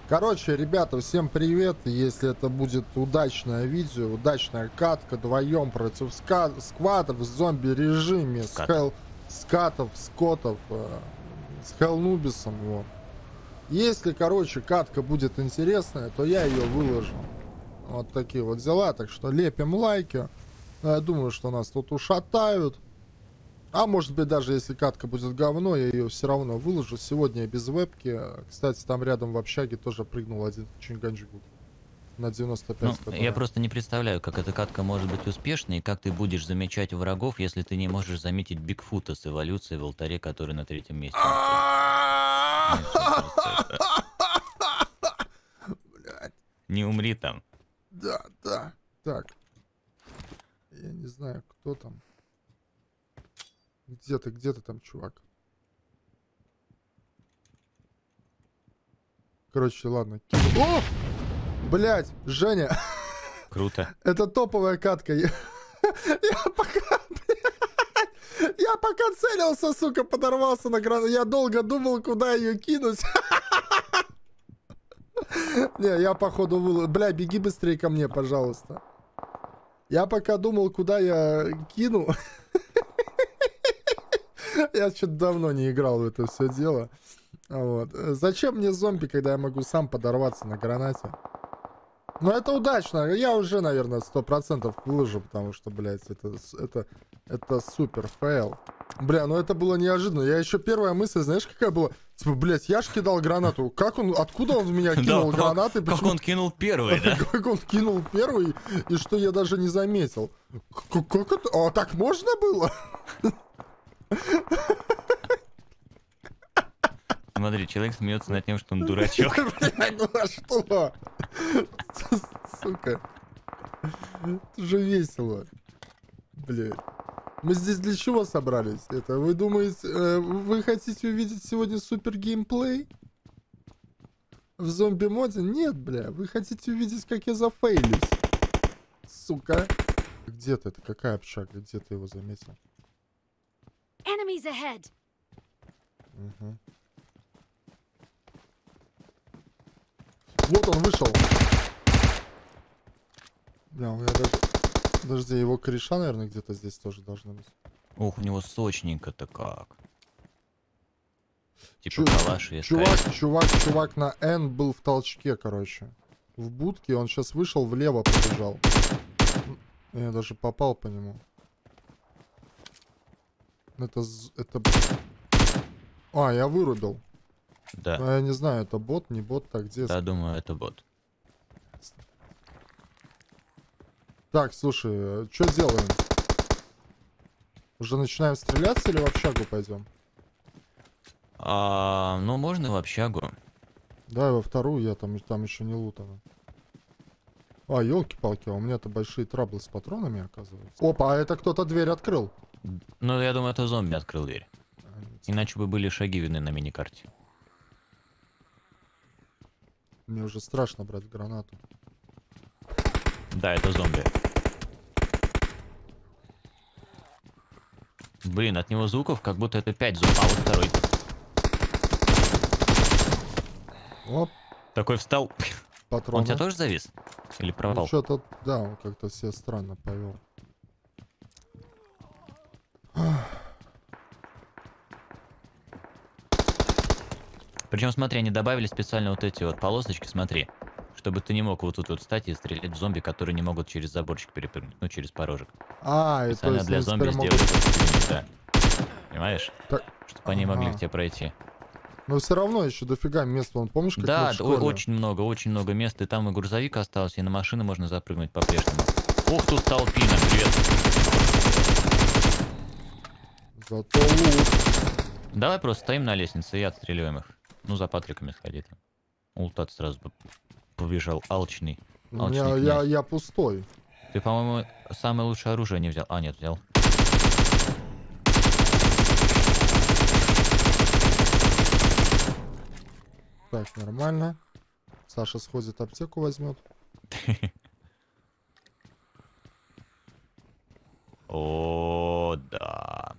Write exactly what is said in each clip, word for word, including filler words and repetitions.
Короче, ребята, всем привет. Если это будет удачное видео, удачная катка вдвоем против ска сквадов в зомби-режиме, с хел скатов, скотов, э, с хелнубисом. Вот. Если, короче, катка будет интересная, то я ее выложу. Вот такие вот дела. Так что лепим лайки. Но я думаю, что нас тут ушатают. А может быть, даже если катка будет говно, я ее все равно выложу. Сегодня я без вебки. Кстати, там рядом в общаге тоже прыгнул один чинганчгук на девяносто пять. Ну, я просто не представляю, как эта катка может быть успешной, и как ты будешь замечать врагов, если ты не можешь заметить Бигфута с эволюцией в алтаре, который на третьем месте. Не умри там. Да, да. Так. Я не знаю, кто там. Где ты, где ты там, чувак? Короче, ладно. О! Блять, Женя. Круто. Это топовая катка. Я, я пока... Блядь, я пока целился, сука, подорвался на гранату. Я долго думал, куда ее кинуть. Не, я походу выл... Бля, беги быстрее ко мне, пожалуйста. Я пока думал, куда я кину. Я что-то давно не играл в это все дело. Вот. Зачем мне зомби, когда я могу сам подорваться на гранате? Ну, это удачно. Я уже, наверное, сто процентов выложу, потому что, блядь, это, это, это супер фейл. Бля, ну это было неожиданно. Я еще первая мысль, знаешь, какая была? Типа, блядь, я ж кидал гранату. Как он, откуда он в меня кинул гранаты? Как он кинул первый, да? Как он кинул первый, и что я даже не заметил. Как это? А так можно было? Смотри, человек смеется над тем, что он дурачок. Блядь, ну а что? Сука. Это же весело. Блядь. Мы здесь для чего собрались? Это вы думаете, э, вы хотите увидеть сегодня супер геймплей? В зомби-моде? Нет, бля. Вы хотите увидеть, как я зафейлюсь. Сука. Где ты? Это какая общага? Где ты его заметил? Enemies ahead. Угу. Вот он вышел. Бля, у меня даже... Подожди, его кореша, наверное, где-то здесь тоже должны быть. Ух, у него сочненько-то как. Типа Чу калаш и чувак, чувак, чувак на N был в толчке, короче. В будке, он сейчас вышел, влево побежал. Я даже попал по нему. Это... это... А, я вырубил. Да. Но я не знаю, это бот, не бот, так где? Да, думаю, это бот. Так, слушай, что делаем? Уже начинаем стреляться или в общагу пойдем? А, ну, можно в общагу. Давай во вторую, я там, там еще не лутано. А, елки-палки, а у меня-то большие траблы с патронами, оказывается. Опа, а это кто-то дверь открыл. Ну, я думаю, это зомби открыл дверь. Иначе бы были шаги видны на миникарте. Мне уже страшно брать гранату. Да, это зомби. Блин, от него звуков, как будто это пять зомби. А вот второй. Оп. Такой встал. Патроны. Он тебя тоже завис? Или пропал? Ну, что-то, да, он как-то себя странно повел. Причем, смотри, они добавили специально вот эти вот полосочки, смотри. Чтобы ты не мог вот тут вот встать и стрелять в зомби, которые не могут через заборчик перепрыгнуть, ну, через порожек. А, и то есть для зомби могут... сделали, да. Понимаешь? Так... Чтобы они ага. могли к тебе пройти. Но все равно еще дофига мест, вон, помнишь, как да, мы в очень много, очень много мест, и там и грузовик остался, и на машины можно запрыгнуть по-прежнему. Ух, тут толпина, привет. Зато лут. Давай просто стоим на лестнице и отстреливаем их. Ну, за Патриками сходи там. Ултат сразу побежал, алчный. У меня, я, я пустой. Ты, по-моему, самое лучшее оружие не взял. А, нет, взял. Так, нормально. Саша сходит, аптеку возьмет. О, да.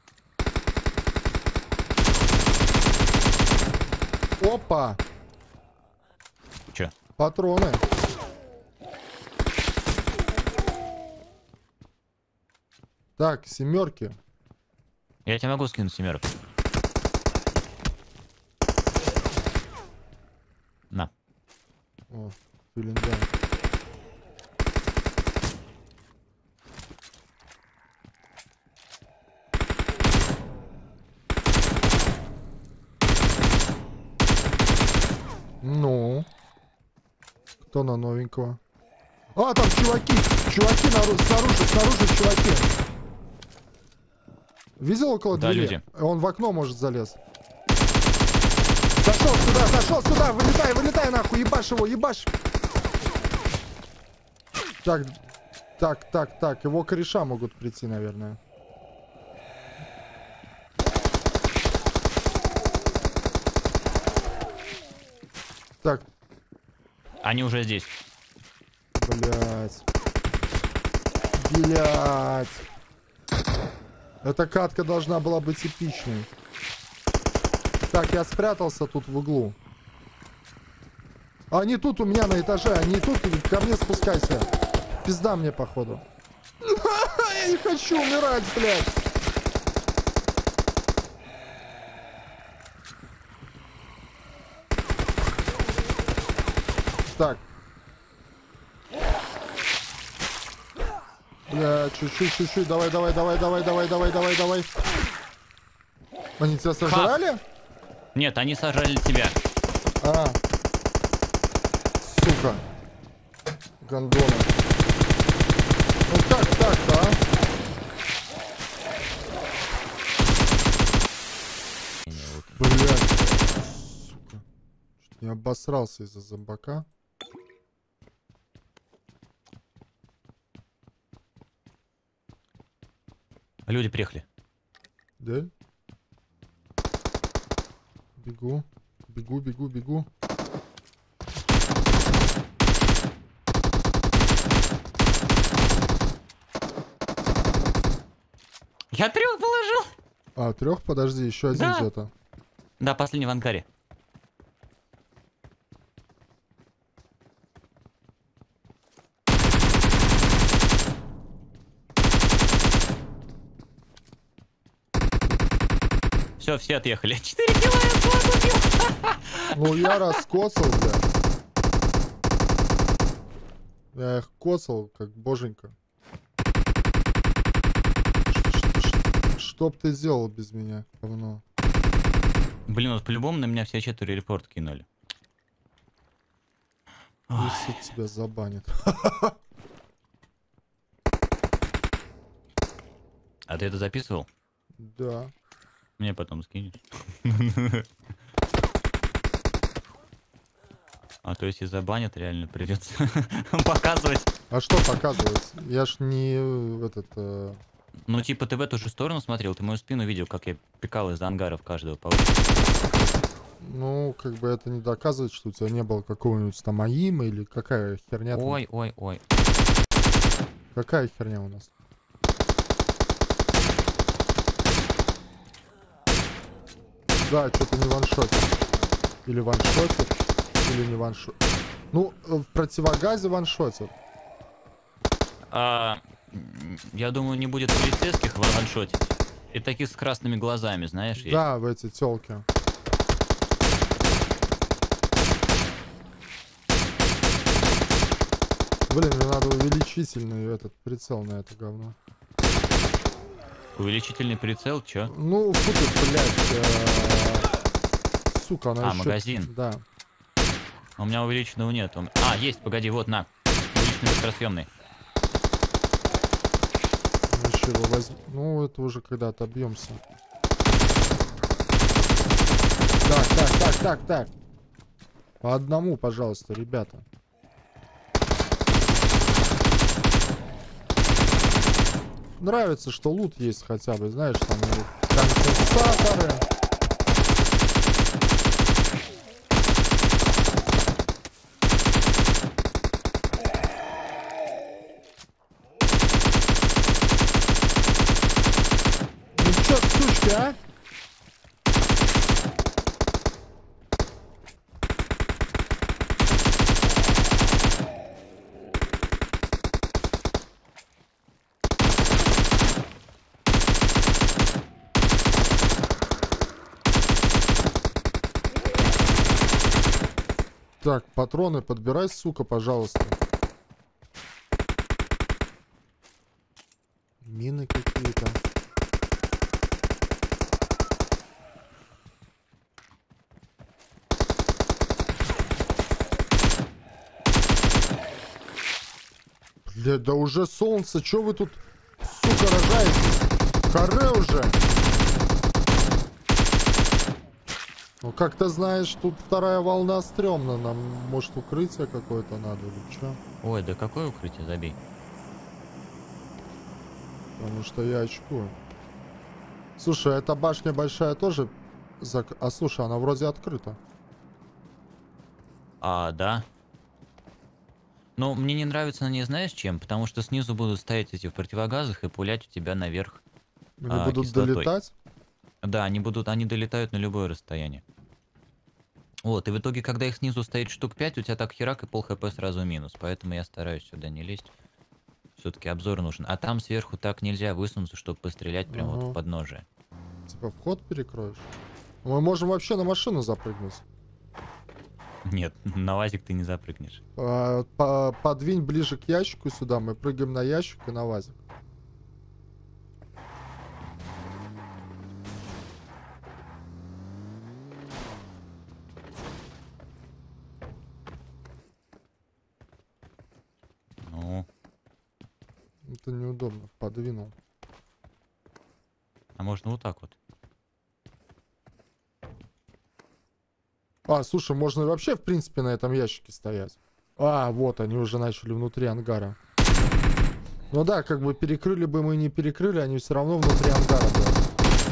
Опа! патроны. Так, семерки. Я тебе могу скинуть семерок. На. О, филинда. Ну. Кто на новенького? А, там чуваки. Чуваки наружу, снаружи, снаружи чуваки. Видел около Да, двери? люди. Он в окно может залез. Зашел сюда, зашел сюда, вылетай, вылетай нахуй, ебашь его, ебашь. Так, так, так, так, его кореша могут прийти, наверное. Так. Они уже здесь. Блять. Блять. Эта катка должна была быть эпичной. Так, я спрятался тут в углу. Они тут у меня на этаже, они тут, ко мне спускайся. Пизда мне, походу. Я не хочу умирать, блядь. Так. Бля, чуть-чуть, чуть-чуть. Давай, давай, давай, давай, давай, давай, давай, давай. Они тебя сожрали? Нет, они сожрали тебя. А. Сука. Гондоны. Ну как так-то, а? Блядь. Сука. Чуть не обосрался из-за зомбака. Люди приехали. Да? Бегу. Бегу, бегу, бегу. Я трех положил. А, трех? Подожди, еще один Да. где-то. Да, последний в ангаре. Все, все отъехали. Четыре кило я сладкий. Ну я раскоцал, бля. Я их коцал, как боженька. Что б ты сделал без меня, говно? Блин, вот по-любому на меня все четыре репорт кинули. И суд тебя забанит. А ты это записывал? Да. Мне потом скинешь. А то если забанят, реально придется показывать. А что показывать? Я ж не э, этот... э, Ну типа ты в эту же сторону смотрел, ты мою спину видел, как я пикал из ангаров каждого по Ну, как бы это не доказывает, что у тебя не было какого-нибудь там АИМа или какая херня там. Ой, ой, ой. Какая херня у нас? Да, что-то не ваншотит. Или ваншотит, или не ваншотит. Ну, в противогазе ваншотит. А, я думаю, не будет полицейских ваншотить. И таких с красными глазами, знаешь, есть. Да, в эти тёлки. Блин, мне надо увеличительный этот прицел на это говно. Увеличительный прицел, чё? Ну, фу ты, блядь. э, Сука, она А, ещё- магазин. Да. У меня увеличенного нет. Он- А, есть, погоди, вот, на. Увеличенный быстросъемный. Ну, ещё его возьм- Ну, это уже когда отобьемся. Так, так, так, так, так. По одному, пожалуйста, ребята. Нравится, что лут есть хотя бы, знаешь, там и конденсаторы. Ну чё, сучки, а? Так, патроны подбирай, сука, пожалуйста. Мины какие-то. Блядь, да уже солнце, чё вы тут, сука, рожаетесь? Харе уже. Ну, как ты знаешь, тут вторая волна стрёмна. Нам, может, укрытие какое-то надо или чё? Ой, да какое укрытие, забей. Потому что я очкую. Слушай, эта башня большая тоже... Зак... А, слушай, она вроде открыта. А, да. Ну, мне не нравится на ней, знаешь, чем? Потому что снизу будут стоять эти в противогазах и пулять у тебя наверх. Они а, будут кислотой. долетать? Да, они будут, они долетают на любое расстояние. Вот, и в итоге, когда их снизу стоит штук пять, у тебя так херак и пол хп сразу минус. Поэтому я стараюсь сюда не лезть. Все-таки обзор нужен. А там сверху так нельзя высунуться, чтобы пострелять прямо Ага. вот в подножие. Типа вход перекроешь? Мы можем вообще на машину запрыгнуть. Нет, на вазик ты не запрыгнешь. А, по подвинь ближе к ящику сюда. Мы прыгаем на ящик и на вазик. Ну, Это неудобно. Подвинул. а можно вот так вот. А, слушай, можно вообще, в принципе, на этом ящике стоять. А, вот, они уже начали внутри ангара. Ну да, как бы перекрыли бы мы, не перекрыли, они все равно внутри ангара были.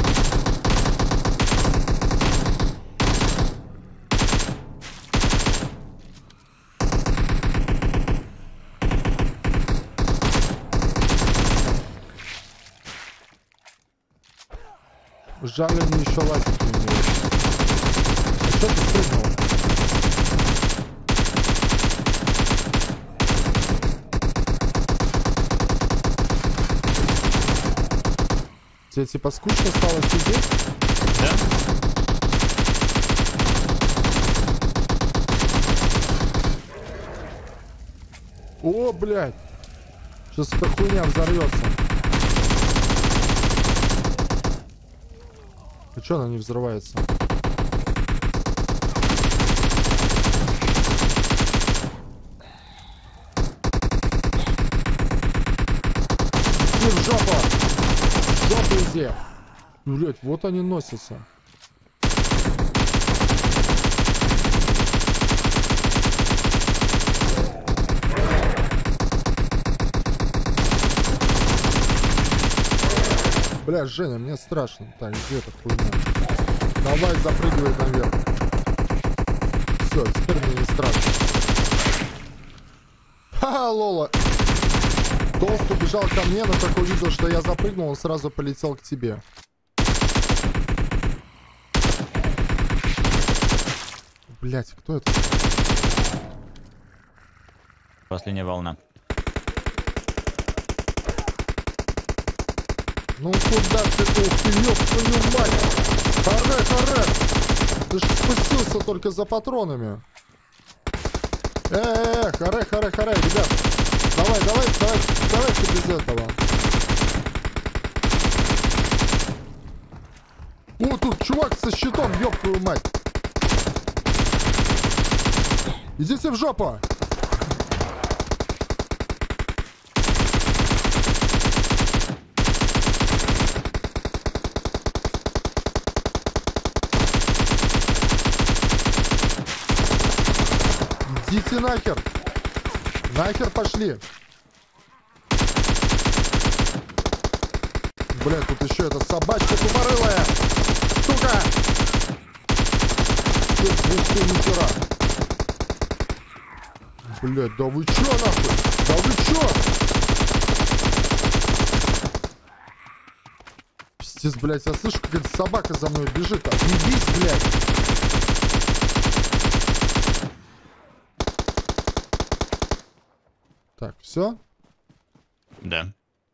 Жаль, они еще лазить не умеют. А что ты спрыгнул? Тебе типа скучно стало сидеть? Да? О, блядь! Сейчас эта хуйня взорвется. А чё она не взрывается? Иди в жопу! В жопу иди! Блять, вот они носятся. Бля, Женя, мне страшно. Так, где эта хуйня? Давай запрыгивай наверх. Все, теперь мне не страшно. Ха-ха, Лола. Толст убежал ко мне, но как увидел, что я запрыгнул, он сразу полетел к тебе. Блять, кто это? Последняя волна. Ну куда ты? Ух ты, ёб твою мать! Харе, харе! Ты ж спустился только за патронами. Э-э-э, харе, харе, харе, ребят. Давай, давай, давай, давайте без этого. О, тут чувак со щитом, ёб твою мать. Идите в жопу. Идите нахер! Нахер пошли! Бля, тут еще эта собачка тупорылая! Сука! Тут двухсот нихера! Блять, да вы чё нахуй? Да вы чё? Пиздец, блять, я слышу, как эта собака за мной бежит. Отъебись, блять! Так, все? Да.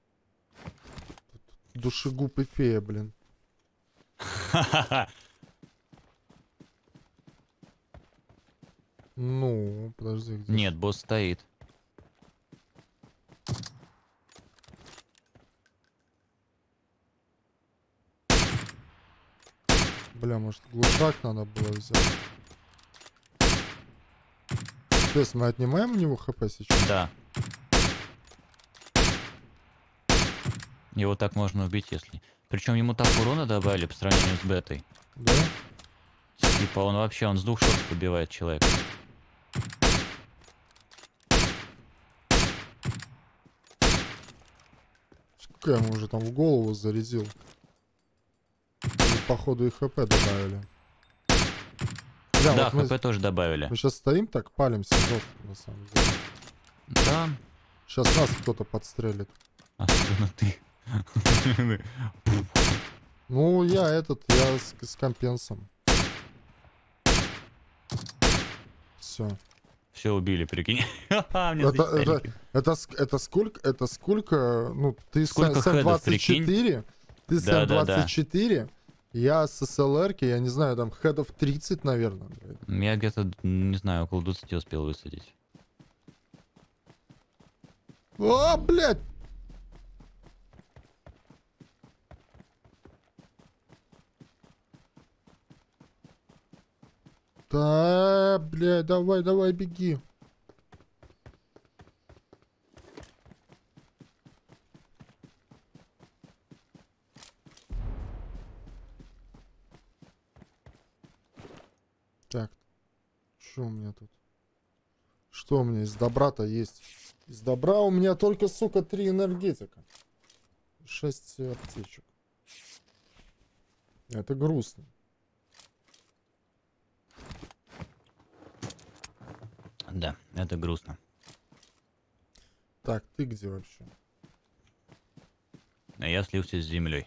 Душегуб и фея, блин. Ну, подожди, где? Нет, босс стоит. Бля, может глушак надо было взять. То есть мы отнимаем у него хп сейчас? Да. Его так можно убить, если... Причем ему так урона добавили по сравнению с бетой. Да? Типа он вообще, он с двух шотов убивает человека. Сколько я ему уже там в голову зарядил? Или, походу и хп добавили. Бля, Да, вот хп мы, тоже добавили. мы сейчас стоим так, палимся жестко, на самом деле. Да. Сейчас нас кто-то подстрелит. Особенно ты. Ну, я этот, я с, с компенсом. Все. Все убили, прикинь. Мне Это, здесь это, танки. это, ск- это сколько, это сколько, ну, ты Сколько Сэм хедов, двадцать четыре, ты Да, Сэм да, да. двадцать четыре, я с СЛРки, я не знаю, там хедов тридцать, наверное. блядь. Я где-то, не знаю, около двадцати успел высадить. О, блядь! Да, блядь, давай, давай, беги. Так, что у меня тут? Что у меня из добра-то есть? Из добра у меня только, сука, три энергетика. Шесть аптечек. Это грустно. Да, это грустно. Так, ты где вообще? А я слился с землей.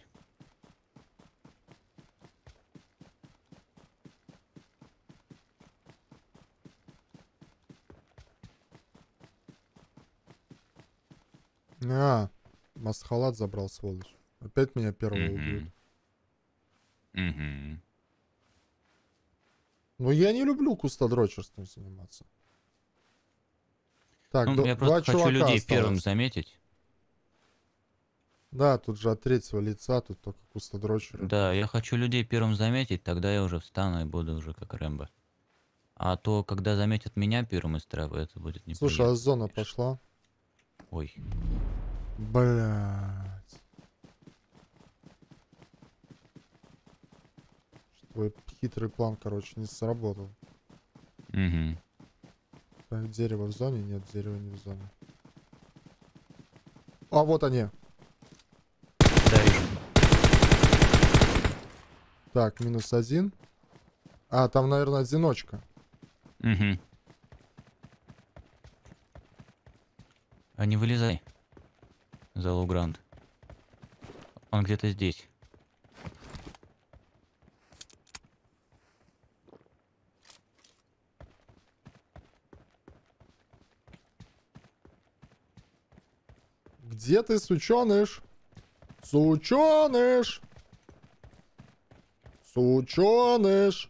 А, Масхалат забрал, сволочь. Опять меня первого Мгм. убьют. Мгм. Но я не люблю кустодрочерством заниматься. Так, Ну, до- я два просто хочу чувака людей осталось. первым заметить. Да, тут же от третьего лица, тут только кустодрочеры. Да, я хочу людей первым заметить, тогда я уже встану и буду уже как Рэмбо. А то, когда заметят меня первым из травы, это будет неприятно. Слушай, а зона конечно. пошла? Ой. Блять. Твой хитрый план, короче, не сработал. Угу. Так, дерево в зоне? Нет, дерево не в зоне. А, вот они. Да, вижу. Так, минус один. А, там, наверное, одиночка. Угу. А не вылезай. За лоу-граунд. Он где-то здесь. Где ты, сученыш? Сученыш! Сученыш!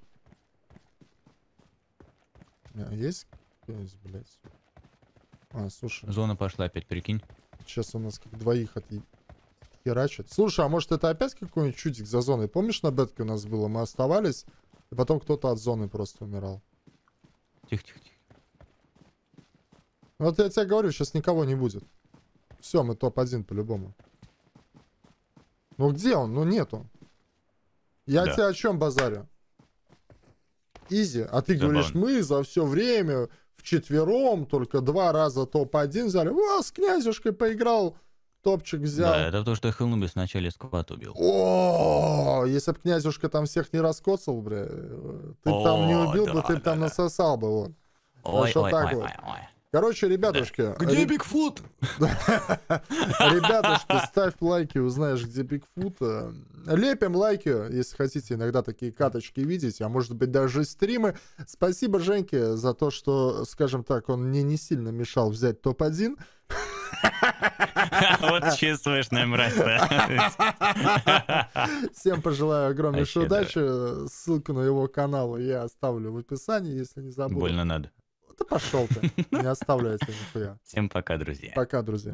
А, есть? Есть, блядь. А, слушай, Зона пошла опять, прикинь. сейчас у нас как двоих от херачат. Слушай, а может это опять какой-нибудь чудик за зоной? Помнишь, на бетке у нас было? Мы оставались, и потом кто-то от зоны просто умирал. Тихо-тихо-тихо. Вот я тебе говорю, сейчас никого не будет. Все, мы топ один по-любому. Ну где он? Ну нету. Я Да. тебе о чем базарю? Изи. А ты Забавно. говоришь, мы за все время вчетвером только два раза топ один взяли. О, с князюшкой поиграл, топчик взял. Да, это то, что Хелнубис в начале сквад убил. О, если б князюшка там всех не раскоцал, бля, ты б там не О, убил да, бы, ты б да, там да. насосал бы, вот. Ой, что ой, так ой, вот. ой, ой. Короче, ребятушки, ре- Бигфут? ребятушки, ставь лайки, узнаешь, где Бигфут. Э, Лепим лайки, если хотите иногда такие каточки видеть, а может быть даже стримы. Спасибо Женьке за то, что, скажем так, он мне не сильно мешал взять топ один. Вот чувствуешь, на мразь. Всем пожелаю огромнейшей Вообще, да. удачи. Ссылку на его канал я оставлю в описании, если не забуду. Больно надо. Да пошел ты. Не оставлю я тебя нихуя. Всем пока, друзья. Пока, друзья.